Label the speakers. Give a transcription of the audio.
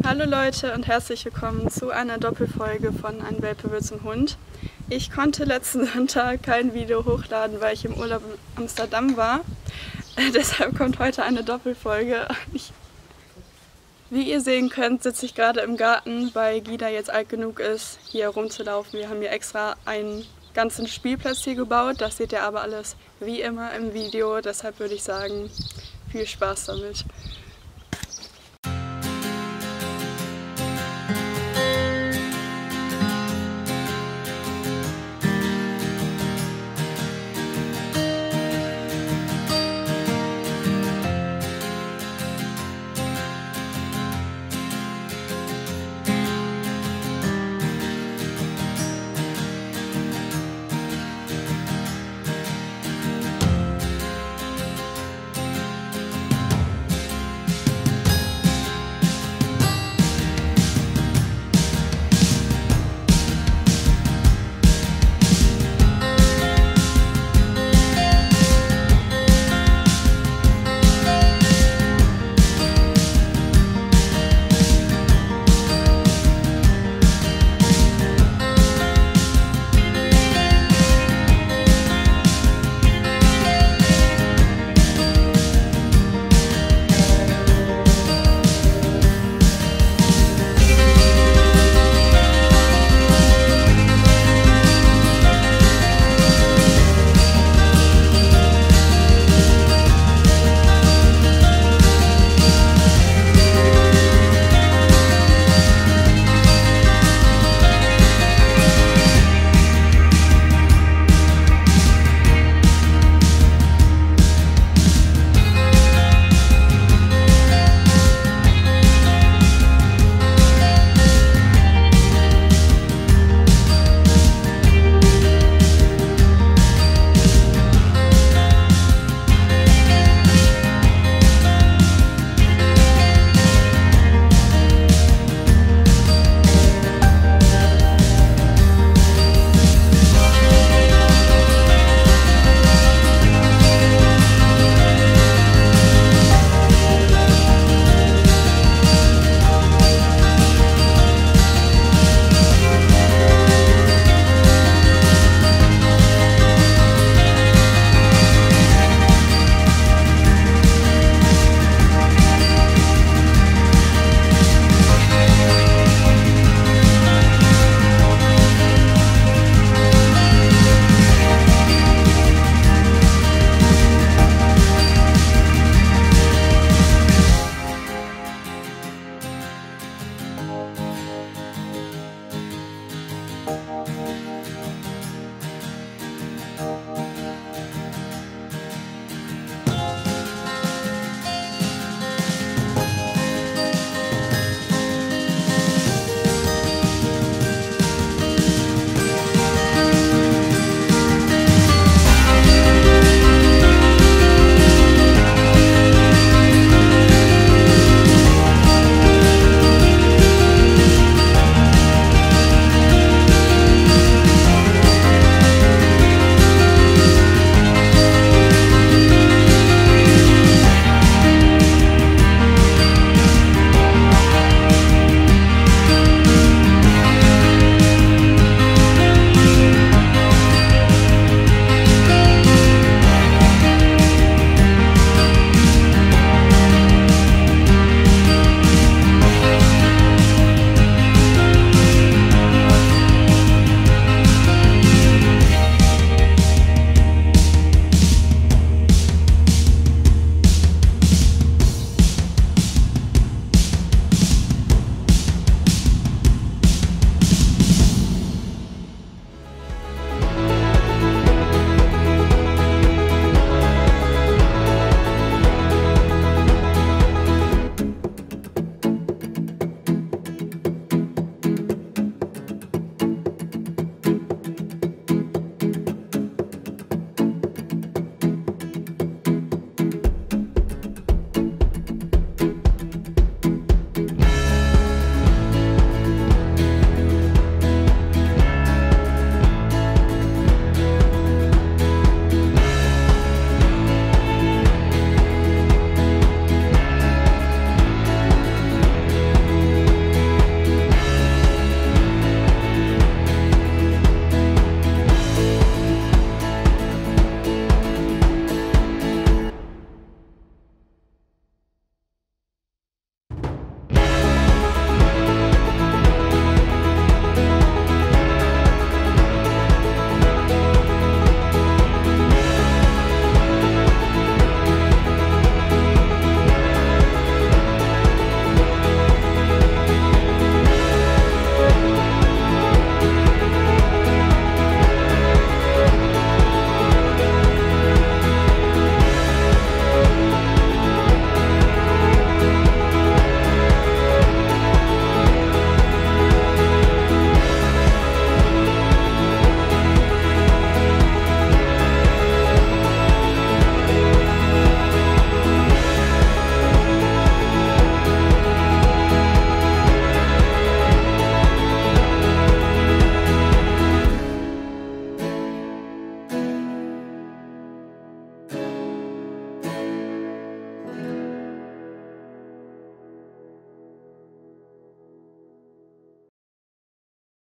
Speaker 1: Hallo Leute und herzlich willkommen zu einer Doppelfolge von Ein Welpe wird zum Hund. Ich konnte letzten Sonntag kein Video hochladen, weil ich im Urlaub in Amsterdam war. Deshalb kommt heute eine Doppelfolge. Wie ihr sehen könnt, sitze ich gerade im Garten, weil Gida jetzt alt genug ist, hier rumzulaufen. Wir haben hier extra einen ganzen Spielplatz hier gebaut. Das seht ihr aber alles wie immer im Video. Deshalb würde ich sagen, viel Spaß damit.